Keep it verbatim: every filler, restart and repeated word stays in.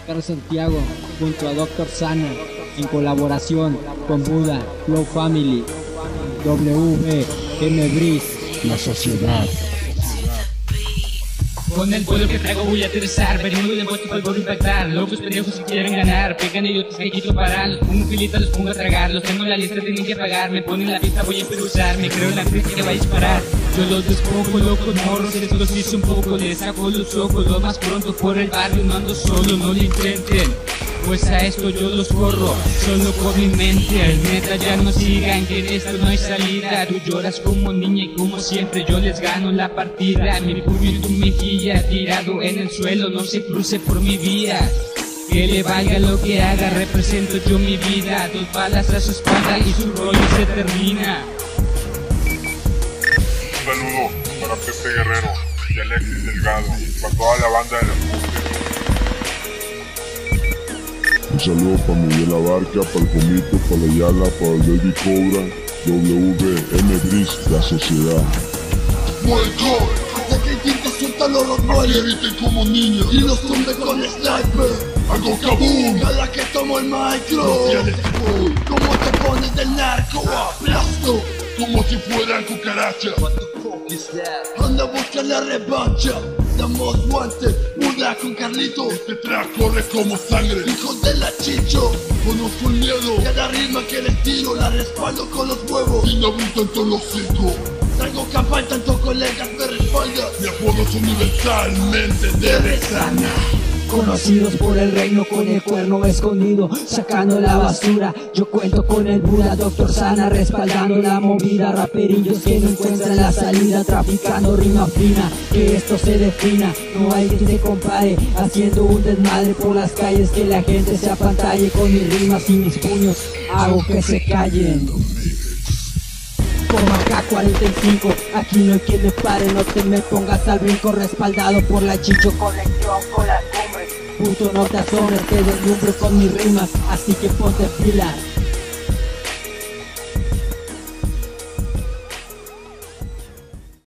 Carlos Santiago junto a Doctor Sana en colaboración con Buda, Flow Family, W B, M Briz, La Sociedad. Con el pueblo que traigo voy a aterrizar, venimos de vuelta para volver a impactar. Locos pendejos que quieren ganar, pegan idiotas que quito parar. Los pongo filita, los pongo a tragar, los tengo en la lista, tienen que pagar. Me ponen la pista, voy a improvisar, me creo en la gente que va a disparar. Yo los despojo, locos morros, esto los hice un poco. Les saco los ojos, lo más pronto por el barrio, no ando solo, no lo intenten. Pues a esto yo los corro, solo con mi mente. Neta ya no sigan, que de esto no hay salida. Tú lloras como niña y como siempre yo les gano la partida. Mi puño en tu mejilla, tirado en el suelo, no se cruce por mi vía. Que le valga lo que haga, represento yo mi vida. Dos balas a su espalda y su rollo se termina. Un saludo para Pepe Guerrero y Alexis Delgado, para toda la banda de las Mustes. Un saludo para Miguel Abarca, para el Comito, para la Yala, para el Baby Cobra, W B, M Briz, La Sociedad. Muerto, hasta que intenta soltar los rottweilers, eviten como niños y los tumbe con sniper. Hago kaboom, cada que tomo el micro. No tienes full, como te pones del narco, aplasto Como si fueran cucarachas. What the fuck is that? Anda a buscar la revancha. Damos guantes, Buda con Carlito. Este track corre como sangre. Hijos de la chicho, Conozco el miedo cada rima que les tiro la respaldo con los huevos. y no abusan todos los cinco. Traigo campaña, tantos colegas me respaldan. Mi apodo es universalmente de resana. conocidos por el reino con el cuerno escondido, sacando la basura. Yo cuento con el Buda, Doctor Sana, respaldando la movida. Raperillos que no encuentran la salida, traficando rima fina, que esto se defina. No hay quien se compare, haciendo un desmadre por las calles, que la gente se apantalle con mis rimas y mis puños. Hago que se callen. Como K cuarenta y cinco, aquí no hay quien me pare. No te me pongas al brinco, respaldado por la Chicho Colección con las cumbres. Puto no te asombres, te deslumbro con mis rimas, así que ponte pilas.